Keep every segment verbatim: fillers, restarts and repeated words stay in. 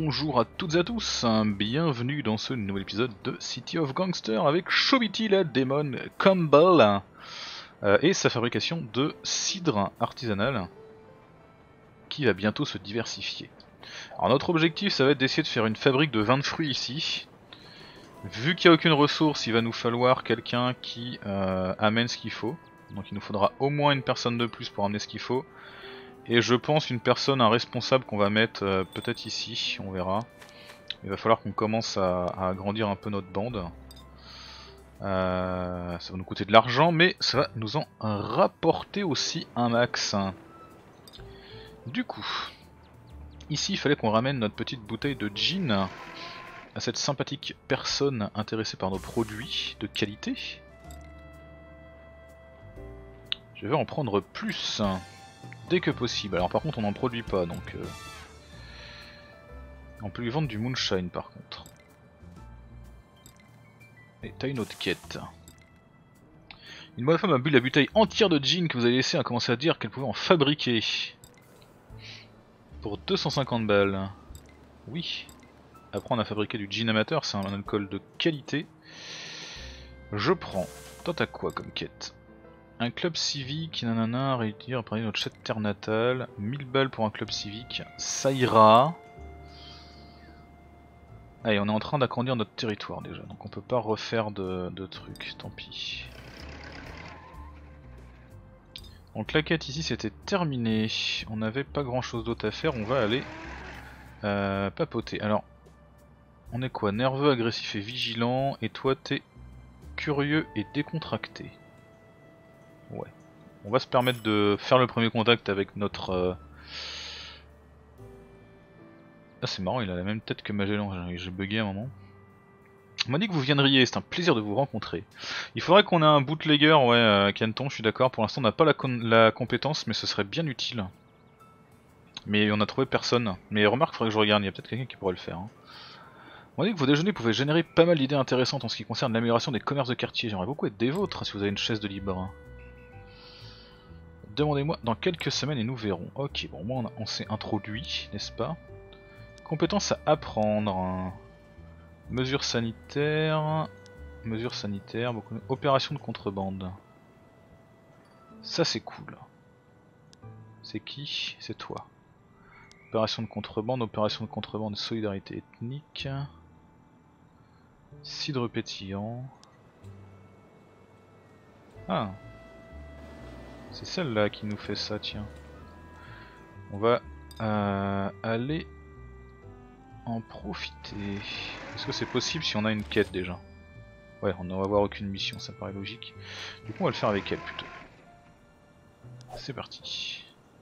bonjour à toutes et à tous, bienvenue dans ce nouvel épisode de City of Gangsters avec Chobity la démon Campbell euh, et sa fabrication de cidre artisanal qui va bientôt se diversifier. Alors notre objectif ça va être d'essayer de faire une fabrique de vin de fruits ici. Vu qu'il n'y a aucune ressource, il va nous falloir quelqu'un qui euh, amène ce qu'il faut. Donc il nous faudra au moins une personne de plus pour amener ce qu'il faut. Et je pense une personne, un responsable qu'on va mettre euh, peut-être ici, on verra. Il va falloir qu'on commence à, à agrandir un peu notre bande. Euh, ça va nous coûter de l'argent, mais ça va nous en rapporter aussi un max. Du coup, ici il fallait qu'on ramène notre petite bouteille de gin à cette sympathique personne intéressée par nos produits de qualité. Je vais en prendre plus dès que possible. Alors par contre on n'en produit pas, donc euh, on peut lui vendre du moonshine par contre. Et t'as une autre quête. Une bonne femme a bu la bouteille entière de gin que vous avez laissé, a commencé à dire qu'elle pouvait en fabriquer. Pour deux cent cinquante balles. Oui. Apprendre à fabriquer du gin amateur, c'est un alcool de qualité. Je prends. Toi t'as quoi comme quête? Un club civique, nanana, réussir à parler de notre chat terre natale. mille balles pour un club civique, ça ira. Allez, on est en train d'agrandir notre territoire déjà, donc on peut pas refaire de, de trucs, tant pis. Donc la quête ici c'était terminé, on n'avait pas grand chose d'autre à faire, on va aller euh, papoter. Alors, on est quoi? Nerveux, agressif et vigilant, et toi t'es curieux et décontracté. Ouais. On va se permettre de faire le premier contact avec notre... Euh... Ah c'est marrant, il a la même tête que Magellan, j'ai bugué à un moment. On m'a dit que vous viendriez, c'est un plaisir de vous rencontrer. Il faudrait qu'on ait un bootlegger, ouais, euh, Canton, je suis d'accord. Pour l'instant on n'a pas la, la compétence, mais ce serait bien utile. Mais on a trouvé personne. Mais remarque, il faudrait que je regarde, il y a peut-être quelqu'un qui pourrait le faire. Hein. On m'a dit que vos déjeuners pouvaient générer pas mal d'idées intéressantes en ce qui concerne l'amélioration des commerces de quartier. J'aimerais beaucoup être des vôtres si vous avez une chaise de libre. Demandez-moi dans quelques semaines et nous verrons. Ok, bon, moi on, on s'est introduit, n'est-ce pas? Compétences à apprendre. Mesures sanitaires. Mesures sanitaires, beaucoup... Opération de contrebande. Ça c'est cool. C'est qui? C'est toi. Opération de contrebande, opération de contrebande de solidarité ethnique. Cidre pétillant. Ah. C'est celle-là qui nous fait ça, tiens. On va euh, aller en profiter. Est-ce que c'est possible si on a une quête déjà? Ouais, on ne va avoir aucune mission, ça paraît logique. Du coup, on va le faire avec elle plutôt. C'est parti.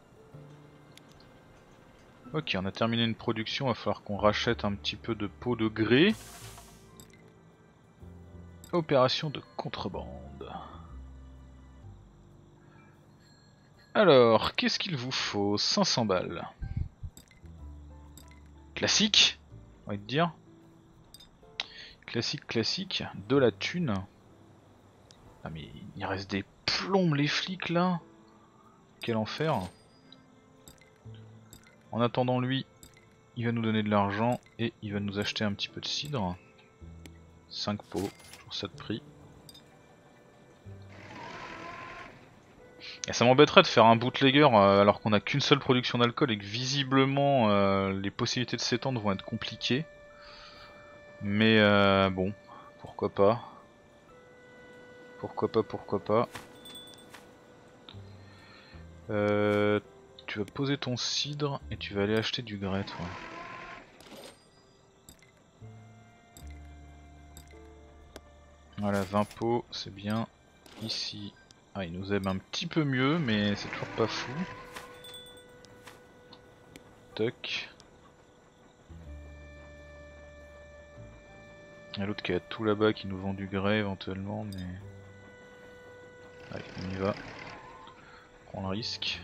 Ok, on a terminé une production, il va falloir qu'on rachète un petit peu de peau de grès. Opération de contrebande. Alors, qu'est-ce qu'il vous faut? cinq cents balles. Classique, on va te dire. Classique, classique. De la thune. Ah mais il reste des plombes les flics là. Quel enfer. En attendant lui, il va nous donner de l'argent et il va nous acheter un petit peu de cidre. cinq pots, toujours ça de prix. Et ça m'embêterait de faire un bootlegger euh, alors qu'on a qu'une seule production d'alcool et que visiblement euh, les possibilités de s'étendre vont être compliquées. Mais euh, bon, pourquoi pas. Pourquoi pas, pourquoi pas. Euh, tu vas poser ton cidre et tu vas aller acheter du grès toi. Voilà, vingt pots, c'est bien. Ici, ah, il nous aime un petit peu mieux, mais c'est toujours pas fou. Toc. Il y a l'autre qui a tout là-bas qui nous vend du grès éventuellement, mais... Allez, on y va. On prend le risque.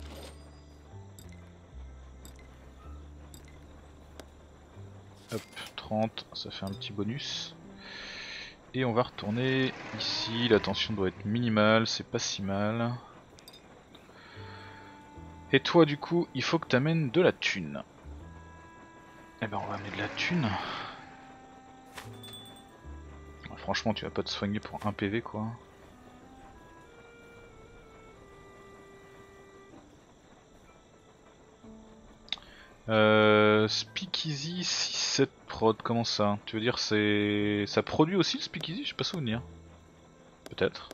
Hop, trente, ça fait un petit bonus. Et on va retourner ici, la tension doit être minimale, c'est pas si mal. Et toi du coup, il faut que tu amènes de la thune. Eh ben on va amener de la thune. Franchement tu vas pas te soigner pour un P V quoi. Euh, Speakeasy six sept prod, comment ça? Tu veux dire c'est... ça produit aussi le Speakeasy? Je sais pas souvenir. Peut-être.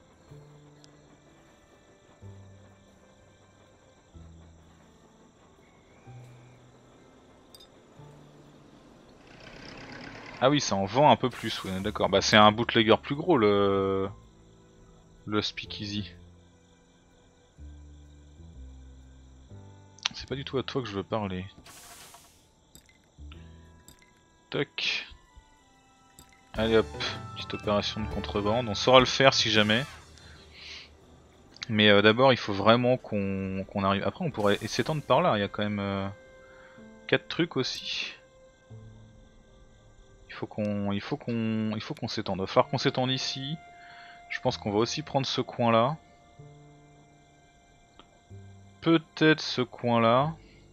Ah oui, ça en vend un peu plus, ouais, d'accord. Bah c'est un bootlegger plus gros le... le Speakeasy. C'est pas du tout à toi que je veux parler. Toc. Allez hop, petite opération de contrebande. On saura le faire si jamais. Mais euh, d'abord il faut vraiment qu'on qu'on arrive. Après on pourrait s'étendre par là, il y a quand même euh, quatre trucs aussi. Il faut qu'on il faut qu'on il faut qu'on s'étende. Il va falloir qu'on s'étende ici. Je pense qu'on va aussi prendre ce coin là. Peut-être ce coin là.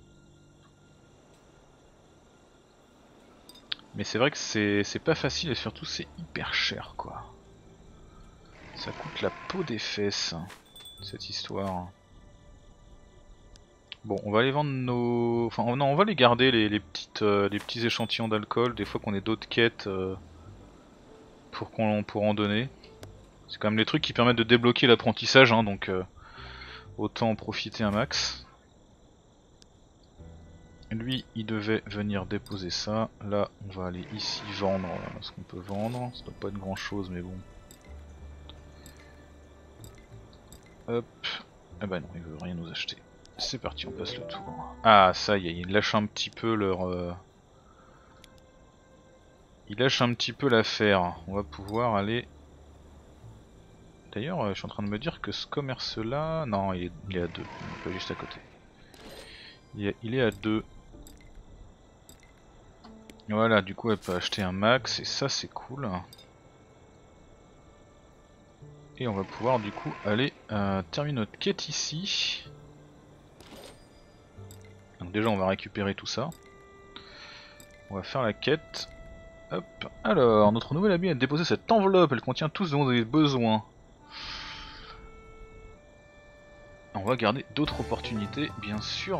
Mais c'est vrai que c'est pas facile et surtout c'est hyper cher quoi. Ça coûte la peau des fesses cette histoire. Bon, on va aller vendre nos... Enfin non, on va les garder les, les, petites, euh, les petits échantillons d'alcool, des fois qu'on ait d'autres quêtes euh, pour qu'on pour en donner. C'est quand même les trucs qui permettent de débloquer l'apprentissage, hein, donc euh, autant en profiter un max. Lui, il devait venir déposer ça. Là, on va aller ici vendre ce qu'on peut vendre. Ça doit pas être grand chose, mais bon. Hop. Ah bah non, il veut rien nous acheter. C'est parti, on passe le tour. Ah, ça y est, ils lâchent un petit peu leur... Euh... Ils lâchent un petit peu l'affaire. On va pouvoir aller... D'ailleurs, je suis en train de me dire que ce commerce-là... Non, il est, il est à deux, pas juste à côté. Il est, il est à deux. Voilà, du coup elle peut acheter un max, et ça c'est cool. Et on va pouvoir du coup aller euh, terminer notre quête ici. Donc déjà on va récupérer tout ça. On va faire la quête. Hop. Alors, notre nouvelle amie a déposé cette enveloppe, elle contient tout ce dont vous avez besoin. On va garder d'autres opportunités, bien sûr.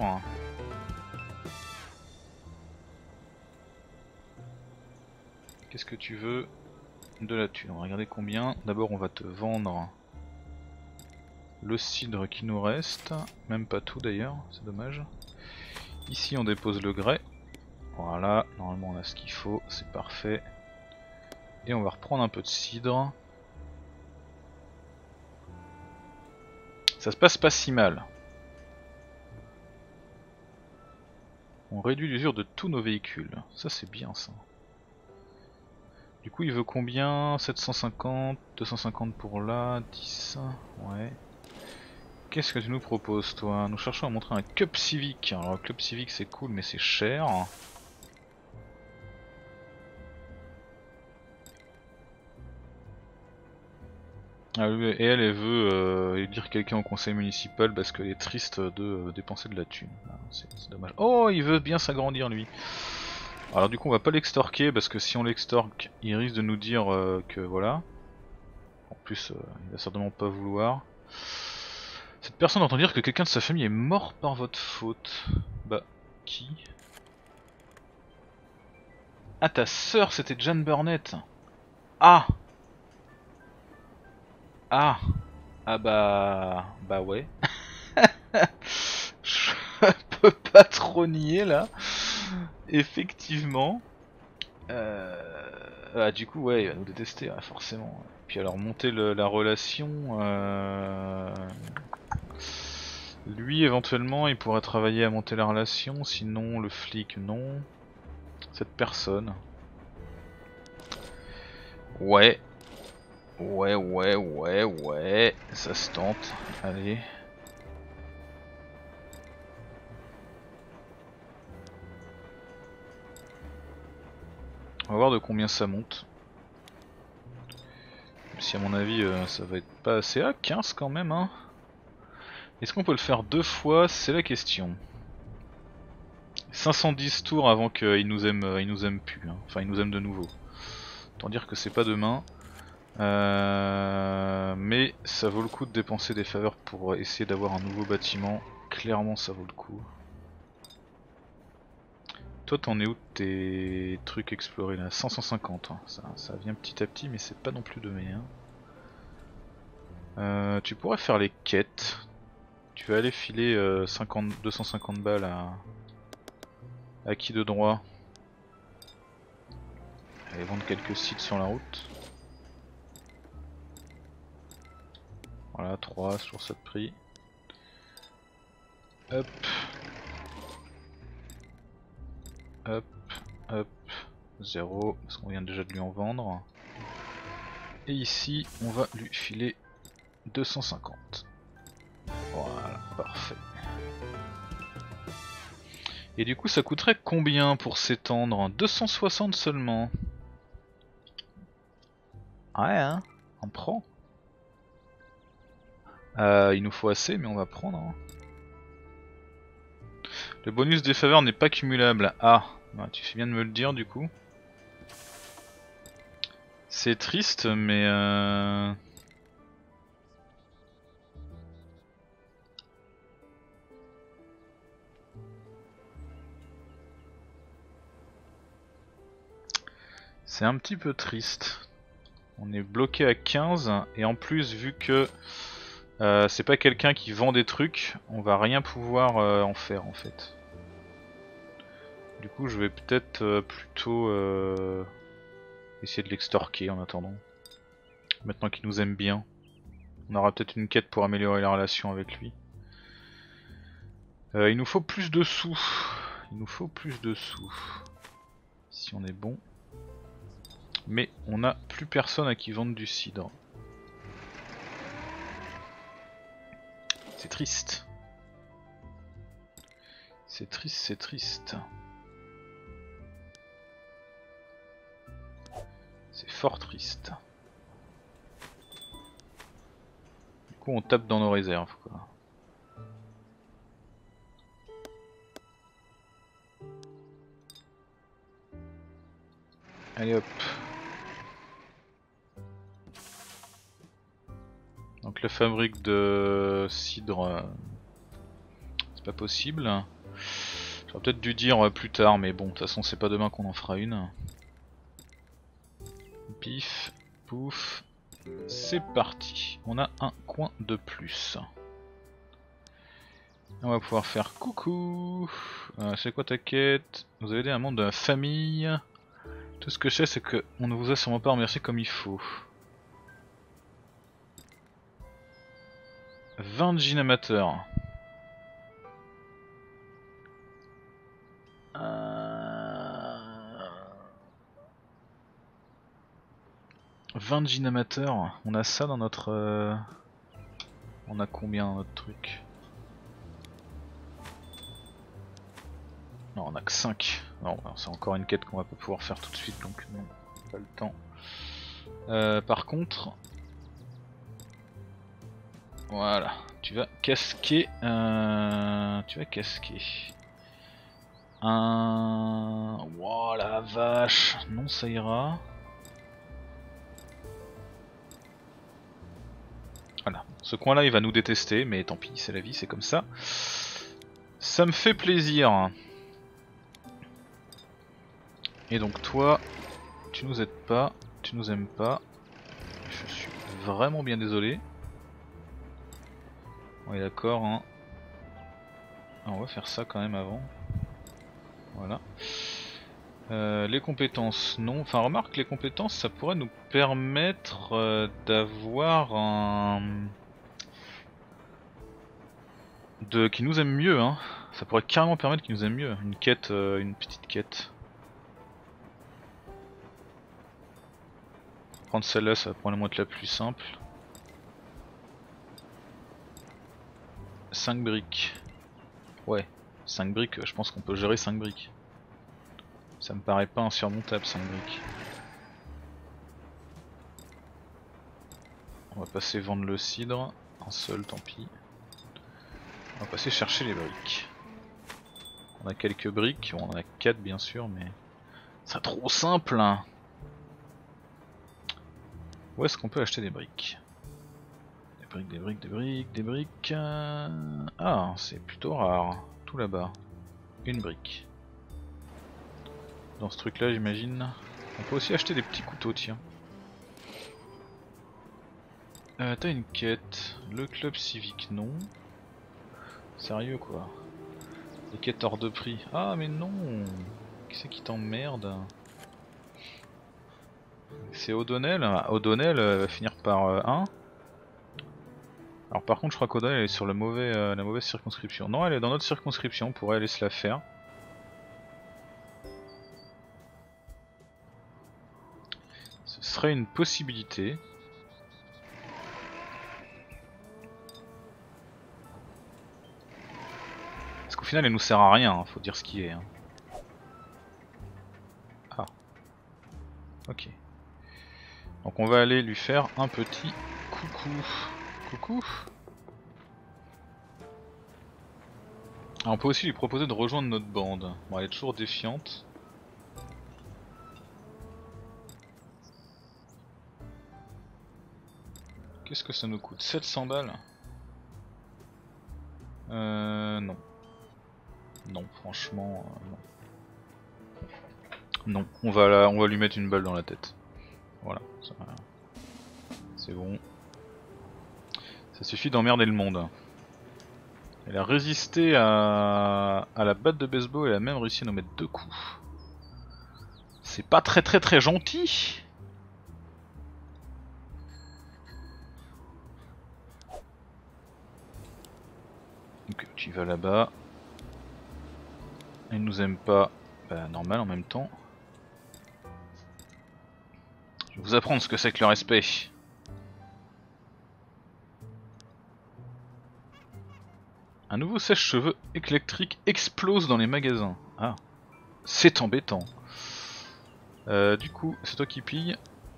Qu'est-ce que tu veux? De la thune. On va regarder combien. D'abord on va te vendre le cidre qui nous reste. Même pas tout d'ailleurs, c'est dommage. Ici on dépose le grès. Voilà, normalement on a ce qu'il faut, c'est parfait. Et on va reprendre un peu de cidre. Ça se passe pas si mal. On réduit l'usure de tous nos véhicules. Ça c'est bien ça. Du coup il veut combien? sept cent cinquante, deux cent cinquante pour là, dix. Ouais. Qu'est-ce que tu nous proposes toi? Nous cherchons à montrer un Cup Civic. Alors le Club Civic c'est cool mais c'est cher. Ah oui, et elle, elle veut euh, élire quelqu'un au conseil municipal parce qu'elle est triste de euh, dépenser de la thune. Ah, c'est dommage. Oh, il veut bien s'agrandir lui. Alors du coup on va pas l'extorquer parce que si on l'extorque, il risque de nous dire euh, que voilà. En plus, euh, il va certainement pas vouloir. Cette personne entend dire que quelqu'un de sa famille est mort par votre faute. Bah, qui? Ah, ta sœur, c'était Jeanne Burnett. Ah! Ah! Ah bah... Bah ouais. Je peux pas trop nier là. Effectivement. Euh... Ah, du coup, ouais, il va nous détester, ouais, forcément. Puis alors, monter le, la relation. Euh... Lui, éventuellement, il pourrait travailler à monter la relation. Sinon, le flic, non. Cette personne. Ouais. Ouais, ouais, ouais, ouais. Ça se tente. Allez. On va voir de combien ça monte. Même si à mon avis euh, ça va être pas assez. Ah, quinze quand même hein. Est-ce qu'on peut le faire deux fois? C'est la question. cinq cent dix tours avant qu'il nous aime, il nous aime plus, hein. Enfin il nous aime de nouveau. Autant dire que c'est pas demain. Euh, mais ça vaut le coup de dépenser des faveurs pour essayer d'avoir un nouveau bâtiment. Clairement ça vaut le coup. Toi t'en es où tes trucs explorés là? Cinq cent cinquante, hein. ça, ça vient petit à petit mais c'est pas non plus donné, hein. Euh, tu pourrais faire les quêtes. Tu vas aller filer euh, cinquante, deux cent cinquante balles à... à qui de droit? Aller vendre quelques sites sur la route. Voilà, trois sur ce prix. Hop. Hop, hop. zéro, parce qu'on vient déjà de lui en vendre. Et ici, on va lui filer deux cent cinquante. Voilà, parfait. Et du coup, ça coûterait combien pour s'étendre? Deux cent soixante seulement. Ouais, hein, on prend. Euh, il nous faut assez, mais on va prendre, hein. Le bonus des faveurs n'est pas cumulable. Ah, bah, tu fais bien de me le dire du coup. C'est triste, mais euh... c'est un petit peu triste. On est bloqué à quinze et en plus vu que euh, c'est pas quelqu'un qui vend des trucs, on va rien pouvoir euh, en faire en fait. Du coup je vais peut-être euh, plutôt euh, essayer de l'extorquer en attendant. Maintenant qu'il nous aime bien. On aura peut-être une quête pour améliorer la relation avec lui. Euh, il nous faut plus de sous. Il nous faut plus de sous. Si on est bon. Mais on n'a plus personne à qui vendre du cidre. C'est triste. C'est triste, c'est triste. C'est fort triste. Du coup on tape dans nos réserves quoi. Allez hop. Donc la fabrique de cidre, euh, c'est pas possible. J'aurais peut-être dû dire plus tard, mais bon, de toute façon c'est pas demain qu'on en fera une. Pif, pouf, c'est parti. On a un coin de plus. On va pouvoir faire coucou. Euh, c'est quoi ta quête? Vous avez aidé un membre de la famille. Tout ce que je sais c'est que on ne vous a sûrement pas remercié comme il faut. vingt jeans amateurs. Euh... vingt jeans amateurs. On a ça dans notre... Euh... On a combien dans notre truc? Non, on a que cinq. Non, c'est encore une quête qu'on va pas pouvoir faire tout de suite, donc non, pas le temps. Euh, par contre, voilà, tu vas casquer, euh, tu vas casquer un. Wow, la vache, non, ça ira. Voilà, ce coin-là, il va nous détester, mais tant pis, c'est la vie, c'est comme ça. Ça me fait plaisir. Et donc toi, tu nous aides pas, tu nous aimes pas. Je suis vraiment bien désolé. On est d'accord, hein. Ah, on va faire ça quand même avant. Voilà. Euh, les compétences, non. Enfin, remarque, les compétences, ça pourrait nous permettre euh, d'avoir un... De... qui nous aime mieux, hein. Ça pourrait carrément permettre qu'il nous aime mieux. Une quête, euh, une petite quête. Prendre celle-là, ça va probablement être la plus simple. cinq briques. Ouais, cinq briques, je pense qu'on peut gérer cinq briques. Ça me paraît pas insurmontable cinq briques. On va passer vendre le cidre, un seul tant pis. On va passer chercher les briques. On a quelques briques, bon, on en a quatre bien sûr, mais c'est trop simple hein. Où est-ce qu'on peut acheter des briques? Des briques, des briques, des briques, des briques... Euh... Ah, c'est plutôt rare, tout là-bas. Une brique. Dans ce truc là j'imagine. On peut aussi acheter des petits couteaux, tiens. Euh, T'as une quête. Le club civique, non. Sérieux quoi. Les quêtes hors de prix. Ah mais non. Qui c'est qui t'emmerde? C'est O'Donnell. O'Donnell va finir par euh, un. Alors par contre je crois qu'Odonnell elle est sur le mauvais, euh, la mauvaise circonscription. Non, elle est dans notre circonscription, on pourrait aller se la faire. Ce serait une possibilité. Parce qu'au final elle nous sert à rien, hein, faut dire ce qui est. Hein. Ah. Ok. Donc on va aller lui faire un petit coucou. Coucou. Ah, on peut aussi lui proposer de rejoindre notre bande. Bon, elle est toujours défiante. Qu'est-ce que ça nous coûte? sept cents balles? Euh... Non. Non, franchement... Euh, non. Non, on va, la, on va lui mettre une balle dans la tête. Voilà. C'est bon. Ça suffit d'emmerder le monde. Elle a résisté à, à la batte de baseball, elle a même réussi à nous mettre deux coups. C'est pas très très très gentil. Ok, tu vas là-bas. Elle nous aime pas. Bah normal en même temps. Je vais vous apprendre ce que c'est que le respect. Un nouveau sèche-cheveux électrique explose dans les magasins. Ah, c'est embêtant. Euh, du coup, c'est toi qui pille.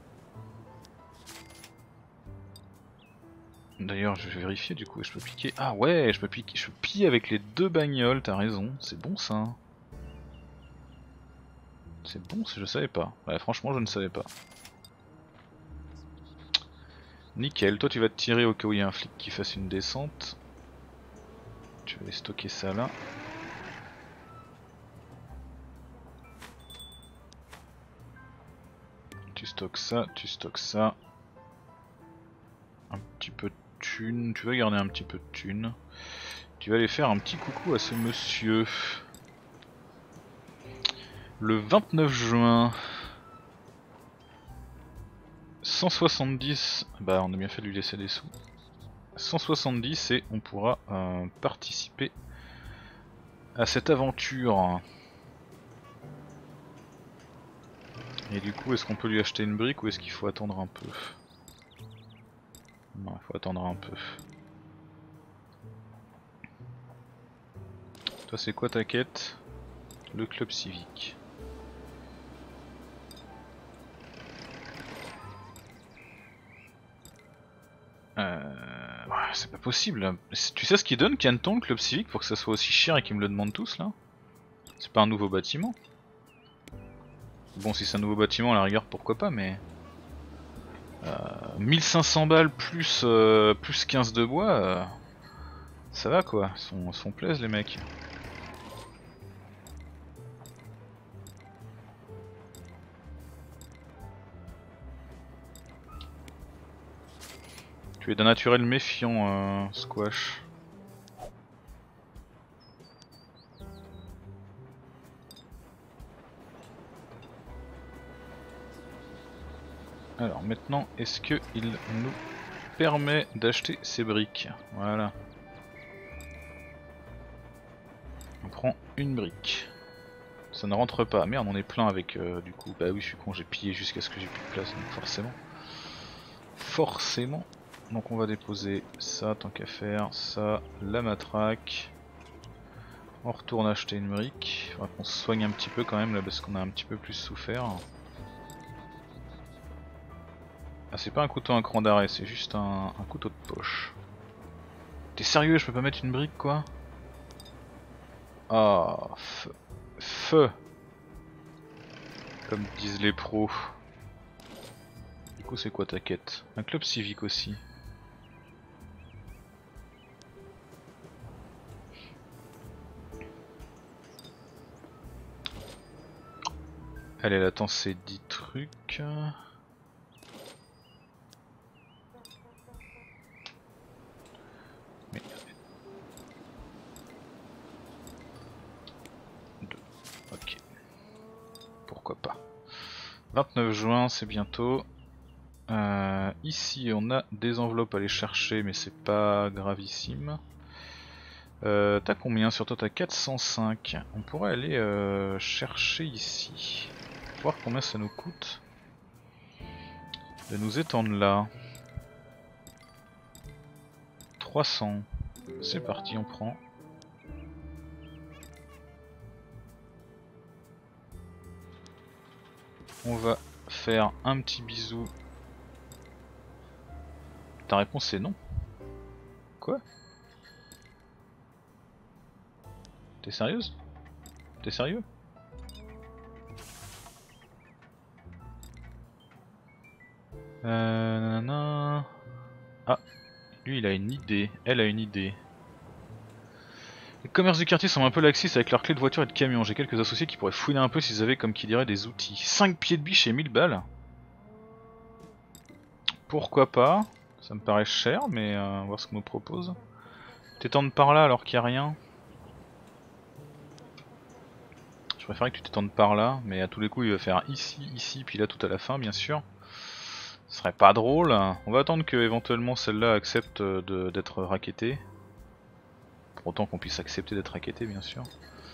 D'ailleurs, je vais vérifier du coup. Je peux piquer. Ah ouais, je peux piquer. Je peux piller avec les deux bagnoles. T'as raison. C'est bon ça. C'est bon, je savais pas. Ouais, franchement, je ne savais pas. Nickel. Toi, tu vas te tirer au cas où il y a un flic qui fasse une descente. Tu vas aller stocker ça là. Tu stockes ça, tu stockes ça. Un petit peu de thune, tu vas garder un petit peu de thune. Tu vas aller faire un petit coucou à ce monsieur. Le vingt-neuf juin. cent soixante-dix, bah on a bien fait de lui laisser des sous. cent soixante-dix et on pourra euh, participer à cette aventure. Et du coup, est-ce qu'on peut lui acheter une brique ou est-ce qu'il faut attendre un peu? Non, il faut attendre un peu. Toi, c'est quoi ta quête? Le club civique. Euh... Ouais, c'est pas possible. Tu sais ce qu'il donne Canton, le club civique, pour que ça soit aussi cher et qu'ils me le demandent tous là? C'est pas un nouveau bâtiment? Bon, si c'est un nouveau bâtiment, à la rigueur, pourquoi pas, mais... Euh, mille cinq cents balles plus, euh, plus quinze de bois, euh, ça va quoi, ils sont, sont plaisent les mecs. Tu es d'un naturel méfiant, euh, Squash. Alors maintenant, est-ce qu'il nous permet d'acheter ces briques? Voilà. On prend une brique. Ça ne rentre pas. Merde, on est plein avec euh, du coup. Bah oui, je suis con, j'ai pillé jusqu'à ce que j'ai plus de place, donc forcément. Forcément. Donc on va déposer ça tant qu'à faire, ça, la matraque. On retourne acheter une brique. Faudra qu'on se soigne un petit peu quand même là parce qu'on a un petit peu plus souffert. Ah, c'est pas un couteau à un cran d'arrêt, c'est juste un, un couteau de poche. T'es sérieux, je peux pas mettre une brique quoi? Ah, feu. Feu. Comme disent les pros. Du coup c'est quoi ta quête? Un club civique aussi. Allez, elle attend ces dix trucs. Mais... Deux. Ok. Pourquoi pas. vingt-neuf juin, c'est bientôt. Euh, ici, on a des enveloppes à aller chercher, mais c'est pas gravissime. Euh, t'as combien sur toi? T'as quatre cent cinq. On pourrait aller euh, chercher ici. Voir combien ça nous coûte de nous étendre là. trois cents. C'est parti, on prend. On va faire un petit bisou. Ta réponse est non. Quoi? T'es sérieuse? T'es sérieux? Euh, nanana. Ah, lui il a une idée, elle a une idée. Les commerces du quartier sont un peu laxistes avec leurs clés de voiture et de camion. J'ai quelques associés qui pourraient fouiner un peu s'ils avaient, comme qui dirait, des outils. cinq pieds de biche et mille balles. Pourquoi pas? Ça me paraît cher, mais euh, on va voir ce qu'on nous propose. T'étends par là alors qu'il n'y a rien. Je préférais que tu t'étendes par là, mais à tous les coups il va faire ici, ici, puis là tout à la fin bien sûr. Ce serait pas drôle. On va attendre que éventuellement celle-là accepte d'être raquettée. Pour autant qu'on puisse accepter d'être raquetté bien sûr.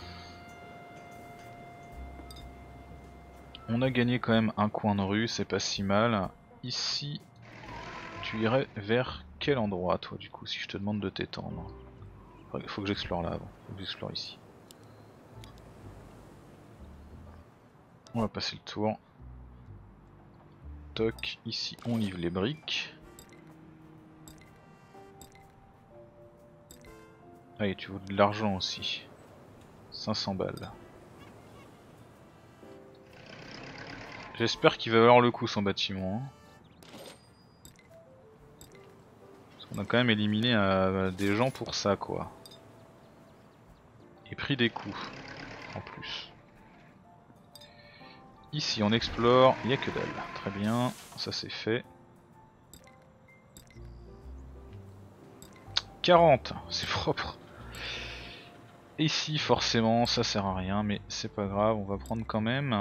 On a gagné quand même un coin de rue, c'est pas si mal. Ici, tu irais vers quel endroit toi du coup si je te demande de t'étendre? Il faut que j'explore là avant, faut que j'explore ici. On va passer le tour. Toc, ici on livre les briques. Ah et tu veux de l'argent aussi. cinq cents balles. J'espère qu'il va valoir le coup son bâtiment. Hein. Parce qu'on a quand même éliminé euh, des gens pour ça quoi. Et pris des coups en plus. Ici on explore, il n'y a que dalle. Très bien, ça c'est fait. quarante, c'est propre. Ici forcément ça sert à rien mais c'est pas grave, on va prendre quand même.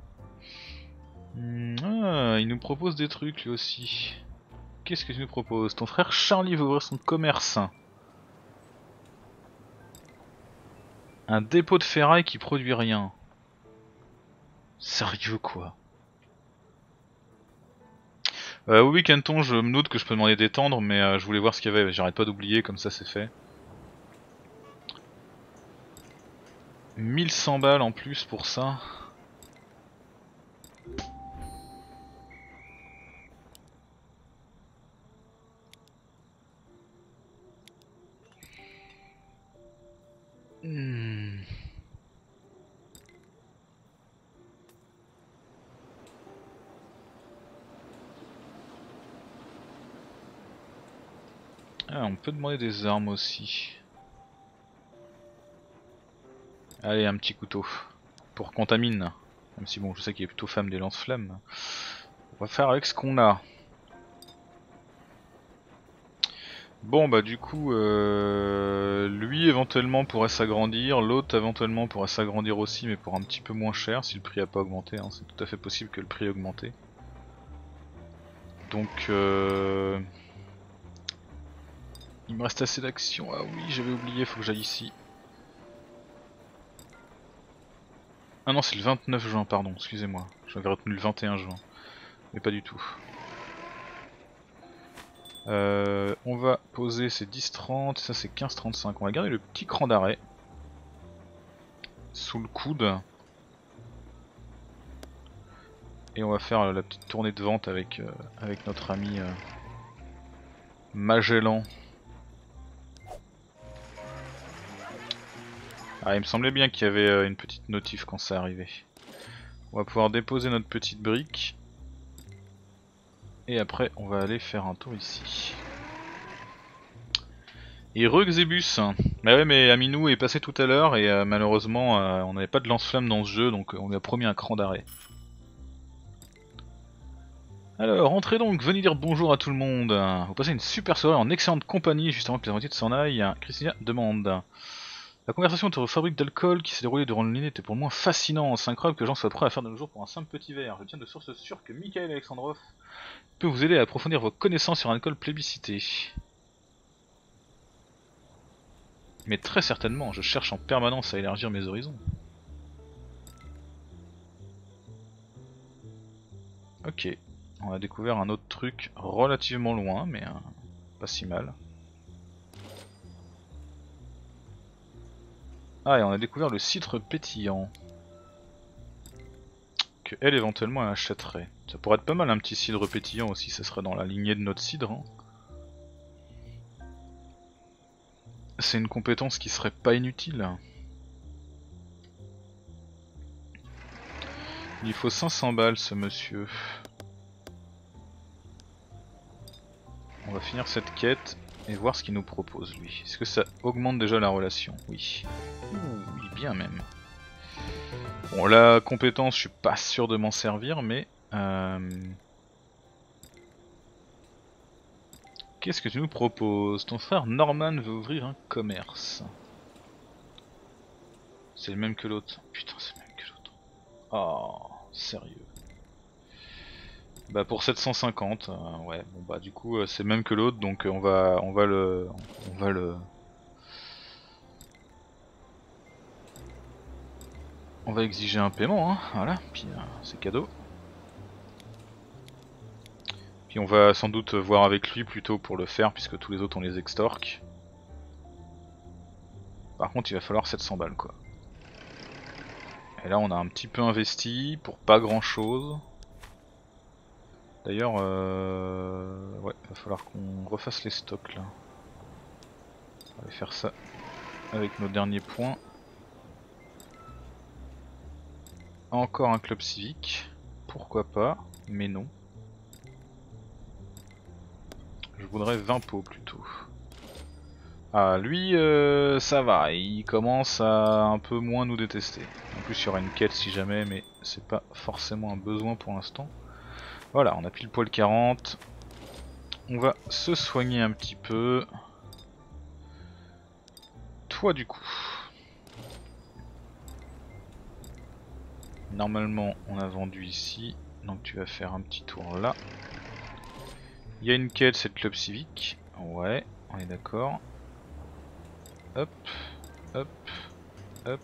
Ah, il nous propose des trucs lui aussi. Qu'est-ce que tu nous proposes? Ton frère Charlie veut ouvrir son commerce. Un dépôt de ferraille qui produit rien. Sérieux quoi? euh, Oui Canton, je me doute que je peux demander d'étendre mais euh, je voulais voir ce qu'il y avait, j'arrête pas d'oublier comme ça c'est fait. mille cent balles en plus pour ça. Hmm. Ah, on peut demander des armes aussi. Allez, un petit couteau. Pour contamine. Même si bon, je sais qu'il est plutôt femme des lance-flammes. On va faire avec ce qu'on a. Bon bah du coup, euh, lui éventuellement pourrait s'agrandir, l'autre éventuellement pourrait s'agrandir aussi mais pour un petit peu moins cher si le prix a pas augmenté, hein. C'est tout à fait possible que le prix ait augmenté. Donc euh... il me reste assez d'action, ah oui j'avais oublié, faut que j'aille ici. Ah non c'est le vingt-neuf juin, pardon, excusez-moi, j'avais retenu le vingt et un juin, mais pas du tout. Euh, on va poser ces dix trente, ça c'est quinze trente-cinq, on va garder le petit cran d'arrêt sous le coude. Et on va faire la petite tournée de vente avec, euh, avec notre ami euh, Magellan. Ah, il me semblait bien qu'il y avait euh, une petite notif quand ça arrivait. On va pouvoir déposer notre petite brique. Et après, on va aller faire un tour ici. Et Rugzebus. Bah ouais, mais Aminou est passé tout à l'heure et euh, malheureusement, euh, on n'avait pas de lance-flamme dans ce jeu, donc on lui a promis un cran d'arrêt. Alors, entrez donc, venez dire bonjour à tout le monde. Vous passez une super soirée en excellente compagnie, juste avant que la moitié de s'en aille. Christina demande. La conversation autour de fabrique d'alcool qui s'est déroulée durant le dîner était pour le moins fascinante. C'est incroyable que les gens soient prêts à faire de nos jours pour un simple petit verre. Je tiens de source sûre que Mikhail Alexandrov peut vous aider à approfondir vos connaissances sur un alcool plébiscité. Mais très certainement, je cherche en permanence à élargir mes horizons. Ok, on a découvert un autre truc relativement loin, mais euh, pas si mal. Ah, et on a découvert le citre pétillant. Que elle éventuellement elle achèterait. Ça pourrait être pas mal un petit cidre pétillant aussi, ça serait dans la lignée de notre cidre. Hein. C'est une compétence qui serait pas inutile. Il faut cinq cents balles ce monsieur. On va finir cette quête et voir ce qu'il nous propose lui. Est-ce que ça augmente déjà la relation? Oui. Ouh, oui, bien même. Bon, la compétence, je suis pas sûr de m'en servir, mais... Euh... Qu'est-ce que tu nous proposes? Ton frère Norman veut ouvrir un commerce. C'est le même que l'autre. Putain, c'est le même que l'autre. Oh, sérieux. Bah pour sept cent cinquante, euh, ouais, bon bah du coup euh, c'est le même que l'autre, donc euh, on va on va le on va le on va exiger un paiement, hein, voilà, puis euh, c'est cadeau. Puis on va sans doute voir avec lui plutôt pour le faire, puisque tous les autres on les extorque. Par contre il va falloir sept cents balles quoi. Et là on a un petit peu investi pour pas grand chose. D'ailleurs, euh... ouais, il va falloir qu'on refasse les stocks là. On va faire ça avec nos derniers points. Encore un club civique, pourquoi pas, mais non. Je voudrais vingt pots plutôt. Ah, lui, euh, ça va, il commence à un peu moins nous détester. En plus, il y aura une quête si jamais, mais c'est pas forcément un besoin pour l'instant. Voilà, on a pile poil quarante. On va se soigner un petit peu. Toi, du coup. Normalement, on a vendu ici, donc tu vas faire un petit tour là. Il y a une quête, c'est le club civique. Ouais, on est d'accord. Hop, hop, hop.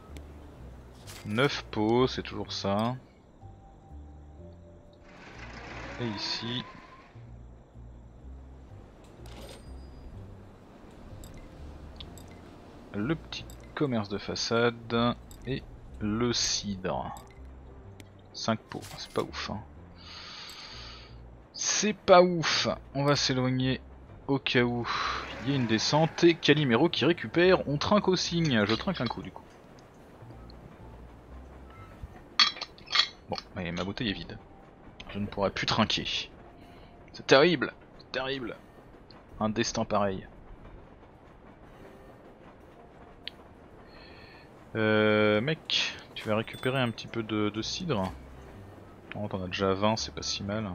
neuf pots, c'est toujours ça. Et ici. Le petit commerce de façade et le cidre. cinq pots, c'est pas ouf. Hein. C'est pas ouf. On va s'éloigner au cas où il y a une descente. Et Calimero qui récupère. On trinque au signe. Je trinque un coup du coup. Bon, et ma bouteille est vide. Je ne pourrai plus trinquer. C'est terrible. C'est terrible. Un destin pareil. Euh, mec, tu vas récupérer un petit peu de, de cidre. Oh, t'en as déjà vingt, c'est pas si mal.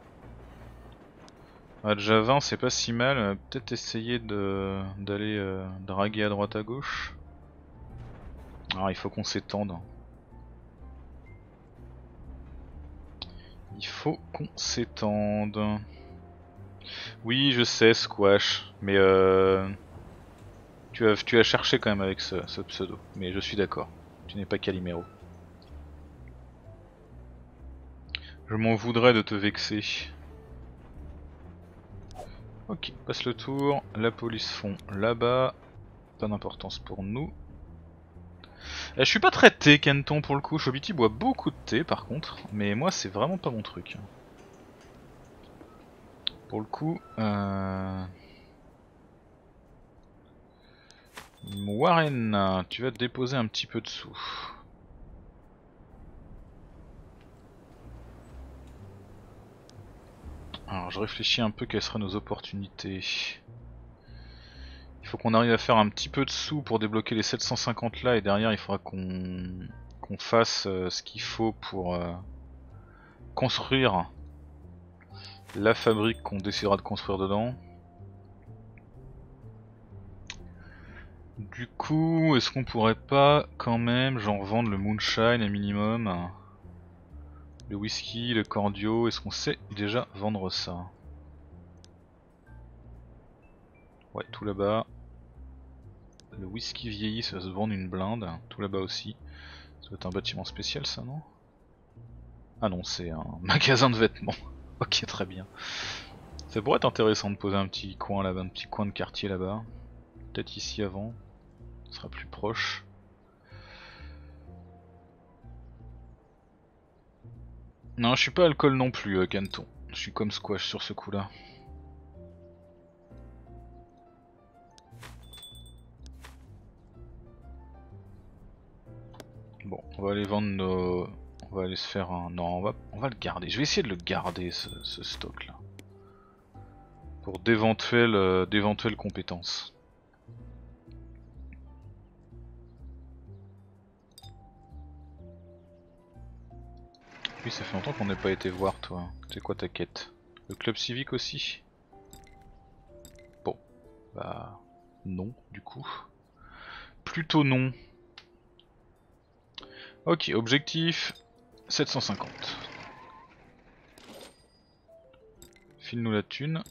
Ah, déjà vingt, c'est pas si mal. Peut-être essayer de d'aller euh, draguer à droite à gauche. Alors il faut qu'on s'étende. Il faut qu'on s'étende. Oui, je sais, Squash, mais euh, tu as tu as cherché quand même avec ce, ce pseudo. Mais je suis d'accord. Tu n'es pas Calimero. Je m'en voudrais de te vexer. Ok, passe le tour. La police fond là-bas. Pas d'importance pour nous. Euh, je suis pas très thé, Kenton, pour le coup. Chobiti boit beaucoup de thé par contre, mais moi c'est vraiment pas mon truc. Pour le coup, euh... Warren, tu vas te déposer un petit peu de sous. Alors je réfléchis un peu quelles seraient nos opportunités. Il faut qu'on arrive à faire un petit peu de sous pour débloquer les sept cent cinquante là, et derrière il faudra qu'on qu'on fasse euh, ce qu'il faut pour euh, construire la fabrique qu'on décidera de construire dedans. Du coup, est-ce qu'on pourrait pas quand même genre vendre le moonshine un minimum, le whisky, le cordio, est-ce qu'on sait déjà vendre ça? Ouais, tout là-bas. Le whisky vieilli, ça va se vendre une blinde, tout là-bas aussi. Ça doit être un bâtiment spécial ça, non? Ah non, c'est un magasin de vêtements. Ok, très bien. Ça pourrait être intéressant de poser un petit coin là-bas, un petit coin de quartier là-bas. Peut-être ici avant, ce sera plus proche. Non, je suis pas alcool non plus, euh, Canton. Je suis comme squash sur ce coup-là. Bon, on va aller vendre nos... On va aller se faire un... Non, on va, on va le garder. Je vais essayer de le garder, ce, ce stock-là. Pour d'éventuelles euh, d'éventuelles compétences. Oui, ça fait longtemps qu'on n'a pas été voir, toi. C'est quoi ta quête? Le club civique aussi? Bon, bah... non, du coup. Plutôt non. Ok, objectif sept cent cinquante. File-nous la thune.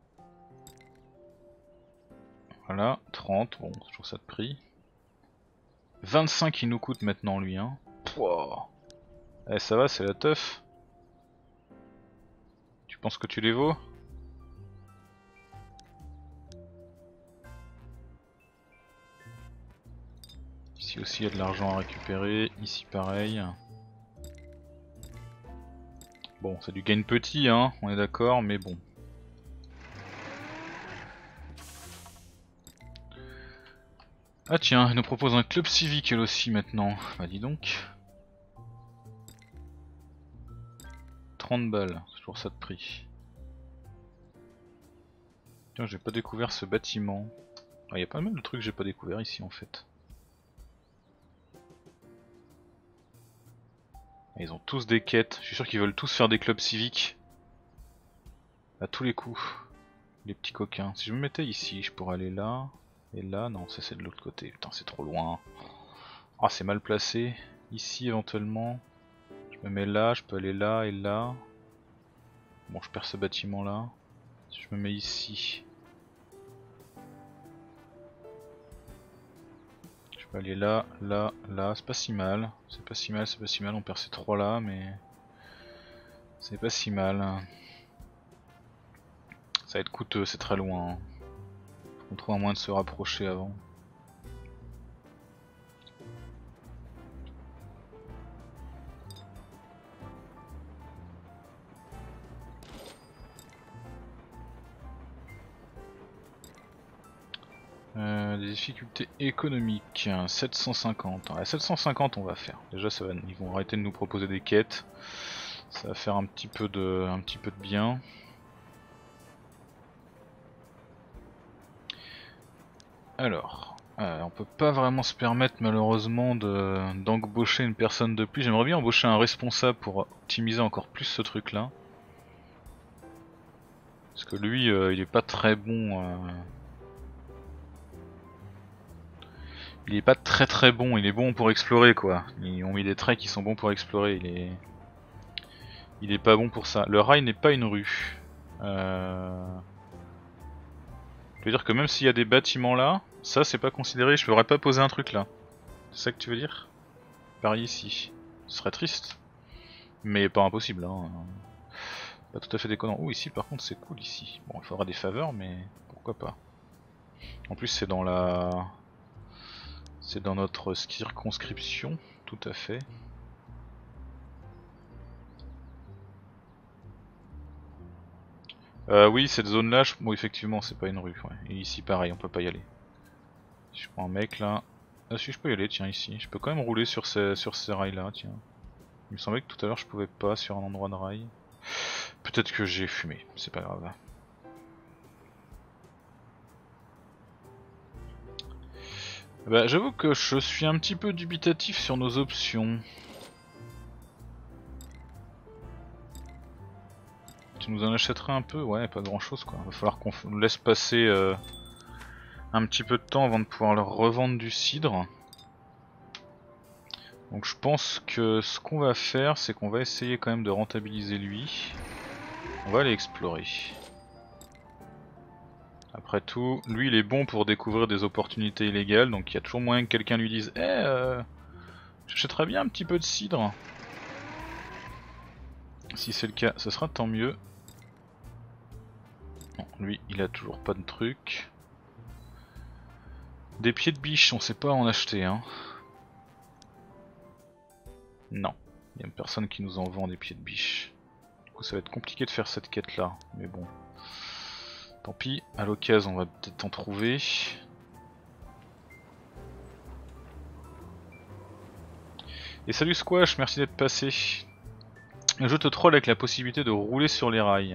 Voilà, trente, bon, c'est toujours ça de prix. vingt-cinq il nous coûte maintenant lui, hein. Wow. Eh, ça va, c'est la teuf. Tu penses que tu les vaux? Ici aussi il y a de l'argent à récupérer, ici pareil. Bon, c'est du gain petit, hein, on est d'accord, mais bon. Ah tiens, elle nous propose un club civique elle aussi maintenant. Bah dis donc. trente balles, c'est toujours ça de prix. Tiens, j'ai pas découvert ce bâtiment. Ah, y a pas mal de trucs que j'ai pas découvert ici en fait. Ils ont tous des quêtes, je suis sûr qu'ils veulent tous faire des clubs civiques. À tous les coups. Les petits coquins. Si je me mettais ici, je pourrais aller là. Et là, non, ça c'est de l'autre côté. Putain, c'est trop loin. Ah, c'est mal placé. Ici éventuellement. Je me mets là, je peux aller là et là. Bon, je perds ce bâtiment là. Si je me mets ici. Je peux aller là, là, là. C'est pas si mal. C'est pas si mal, c'est pas si mal. On perd ces trois là, mais... c'est pas si mal. Ça va être coûteux, c'est très loin. Hein. On trouve un moyen de se rapprocher avant. Euh, des difficultés économiques, sept cent cinquante. Ouais, sept cent cinquante on va faire. Déjà ça va, ils vont arrêter de nous proposer des quêtes. Ça va faire un petit peu de, un petit peu de bien. Alors, euh, on peut pas vraiment se permettre malheureusement d'embaucher une personne de plus. J'aimerais bien embaucher un responsable pour optimiser encore plus ce truc là. Parce que lui euh, il est pas très bon. Euh... Il est pas très très bon, il est bon pour explorer quoi. Ils ont mis des traits qui sont bons pour explorer, il est... Il est pas bon pour ça. Le rail n'est pas une rue. Euh... Je veux dire que même s'il y a des bâtiments là, ça c'est pas considéré, je pourrais pas poser un truc là. C'est ça que tu veux dire? Pareil ici. Ce serait triste. Mais pas impossible hein. Pas tout à fait déconnant. Oh ici par contre c'est cool ici. Bon il faudra des faveurs mais pourquoi pas. En plus c'est dans la... C'est dans notre circonscription, tout à fait. Euh, oui cette zone là, je... bon effectivement c'est pas une rue. Ouais. Et ici pareil on peut pas y aller. Si je prends un mec là... Ah si je peux y aller, tiens ici. Je peux quand même rouler sur ces, sur ces rails là, tiens. Il me semblait que tout à l'heure je pouvais pas sur un endroit de rail. Peut-être que j'ai fumé, c'est pas grave. Bah j'avoue que je suis un petit peu dubitatif sur nos options. Tu nous en achèterais un peu? Ouais, pas grand chose quoi. Va falloir qu'on laisse passer euh, un petit peu de temps avant de pouvoir leur revendre du cidre. Donc je pense que ce qu'on va faire, c'est qu'on va essayer quand même de rentabiliser lui. On va aller explorer. Après tout, lui il est bon pour découvrir des opportunités illégales, donc il y a toujours moyen que quelqu'un lui dise Eh, euh, j'achèterais bien un petit peu de cidre. Si c'est le cas, ce sera tant mieux. Non, lui il a toujours pas de truc. Des pieds de biche, on sait pas en acheter hein. Non, il y a personne qui nous en vend des pieds de biche. Du coup ça va être compliqué de faire cette quête là, mais bon. Tant pis, à l'occasion on va peut-être en trouver. Et salut Squash, merci d'être passé. Je te troll avec la possibilité de rouler sur les rails.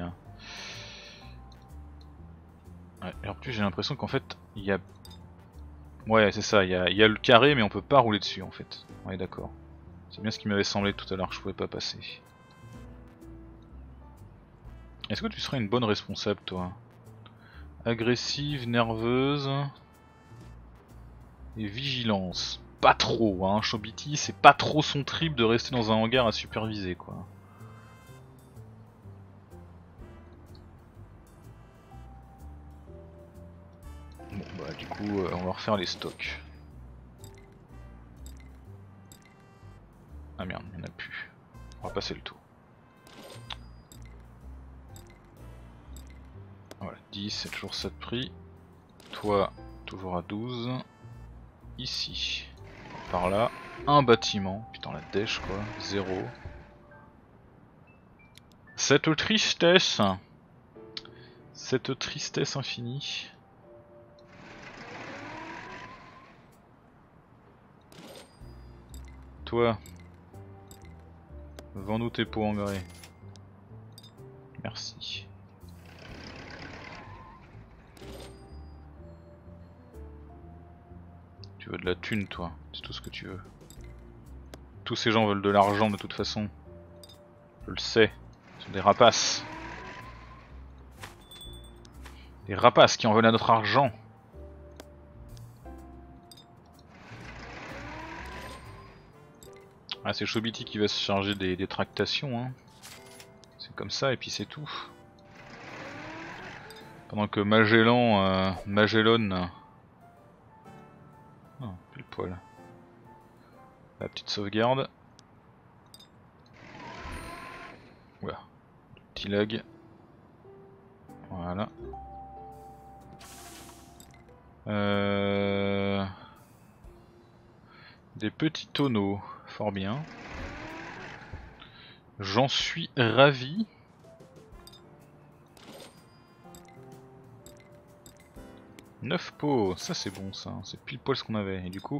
Ouais, et en plus j'ai l'impression qu'en fait il y a... Ouais c'est ça, il y a, il y a le carré mais on peut pas rouler dessus en fait. Ouais d'accord. C'est bien ce qui m'avait semblé tout à l'heure que je pouvais pas passer. Est-ce que tu serais une bonne responsable toi? Agressive, nerveuse et vigilance. Pas trop hein, Chobiti c'est pas trop son trip de rester dans un hangar à superviser quoi. Bon bah du coup euh, on va refaire les stocks. Ah merde, il n'y en a plus. On va passer le tour. Voilà, dix c'est toujours ça de prix. Toi, toujours à douze. Ici, par là, un bâtiment. Putain la dèche quoi, zéro. Cette tristesse. Cette tristesse infinie. Toi, vends-nous tes pots engrais. Merci. Tu veux de la thune toi, c'est tout ce que tu veux. Tous ces gens veulent de l'argent de toute façon. Je le sais, ce sont des rapaces. Des rapaces qui en veulent à notre argent. Ah c'est Chobiti qui va se charger des, des tractations hein. C'est comme ça et puis c'est tout. Pendant que Magellan, euh, Magellan... Ah, pile poil. La petite sauvegarde. Oula, petit lag. Voilà. Euh... Des petits tonneaux, fort bien. J'en suis ravi. neuf pots, ça c'est bon ça, c'est pile poil ce qu'on avait. Et du coup,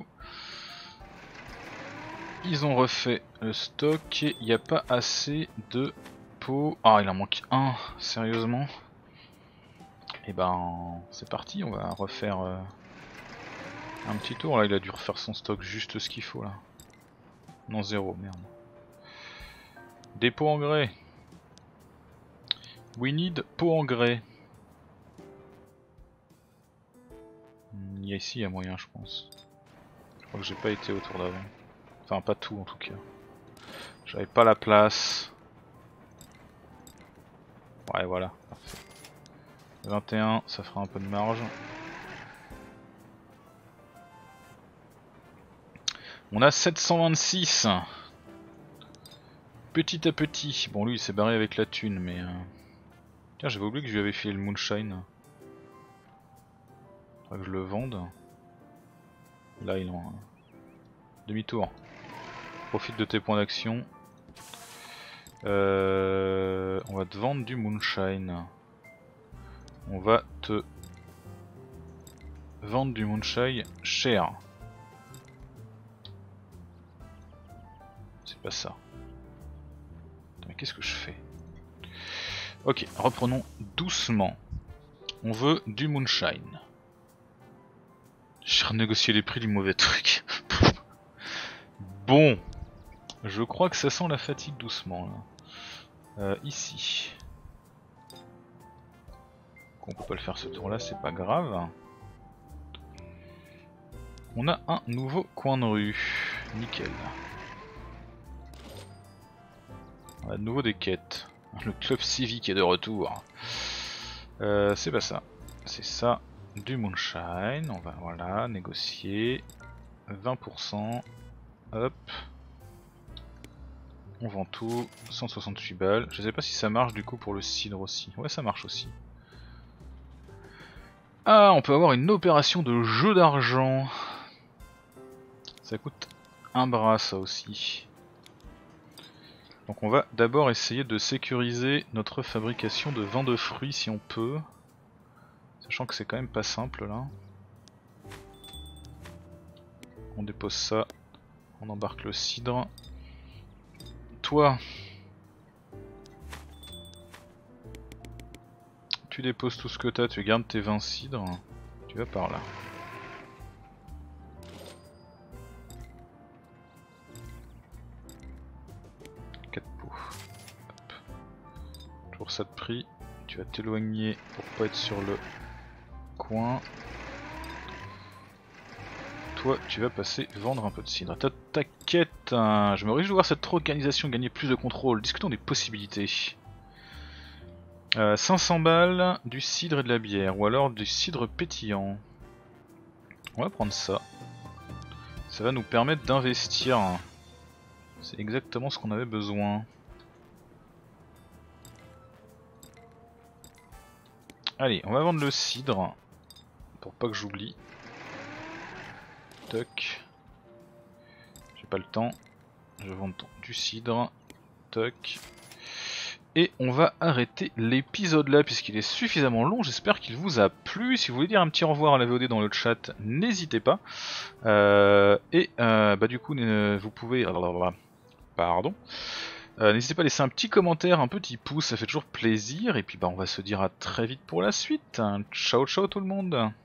ils ont refait le stock et il n'y a pas assez de pots. Ah, il en manque un, sérieusement. Et ben, c'est parti, on va refaire euh, un petit tour. Là, il a dû refaire son stock juste ce qu'il faut là. Non, zéro, merde. Des pots engrais. We need pots engrais. Il y a ici, il y a moyen, je pense. Je crois que j'ai pas été autour d'avant. Enfin, pas tout en tout cas. J'avais pas la place. Ouais, voilà, parfait. vingt et un, ça fera un peu de marge. On a sept cent vingt-six. Petit à petit. Bon, lui il s'est barré avec la thune, mais. Euh... Tiens, j'avais oublié que je lui avais filé le moonshine. Faudrait que je le vende. Là, il en. Demi-tour. Profite de tes points d'action. Euh... On va te vendre du moonshine. On va te vendre du moonshine cher. C'est pas ça. Mais qu'est-ce que je fais? Ok, reprenons doucement. On veut du moonshine. J'ai renégocié les prix du mauvais truc. Bon, je crois que ça sent la fatigue doucement là. Euh, ici. On peut pas le faire ce tour là, c'est pas grave. On a un nouveau coin de rue. Nickel. On a de nouveau des quêtes. Le club civique est de retour. Euh, c'est pas ça. C'est ça. Du moonshine. On va voilà négocier. vingt pour cent. Hop. On vend tout. cent soixante-huit balles. Je sais pas si ça marche du coup pour le cidre aussi. Ouais, ça marche aussi. Ah, on peut avoir une opération de jeu d'argent. Ça coûte un bras ça aussi. Donc on va d'abord essayer de sécuriser notre fabrication de vin de fruits si on peut. Sachant que c'est quand même pas simple là. On dépose ça. On embarque le cidre. Toi, tu déposes tout ce que t'as, tu gardes tes vins cidres. Tu vas par là. quatre pots. Hop. Toujours ça de prix. Tu vas t'éloigner pour pas être sur le coin. Toi, tu vas passer vendre un peu de cidre. Ta, ta quête, hein. Je me réjouis de voir cette organisation gagner plus de contrôle. Discutons des possibilités. Euh, cinq cents balles, du cidre et de la bière, ou alors du cidre pétillant. On va prendre ça. Ça va nous permettre d'investir. C'est exactement ce qu'on avait besoin. Allez, on va vendre le cidre. Pour pas que j'oublie. Toc. J'ai pas le temps. Je vends du cidre. Toc. Et on va arrêter l'épisode là puisqu'il est suffisamment long. J'espère qu'il vous a plu. Si vous voulez dire un petit au revoir à la V O D dans le chat, n'hésitez pas. Euh, et euh, bah du coup, euh, vous pouvez... Pardon. Euh, n'hésitez pas à laisser un petit commentaire, un petit pouce, ça fait toujours plaisir. Et puis bah on va se dire à très vite pour la suite. Ciao ciao tout le monde.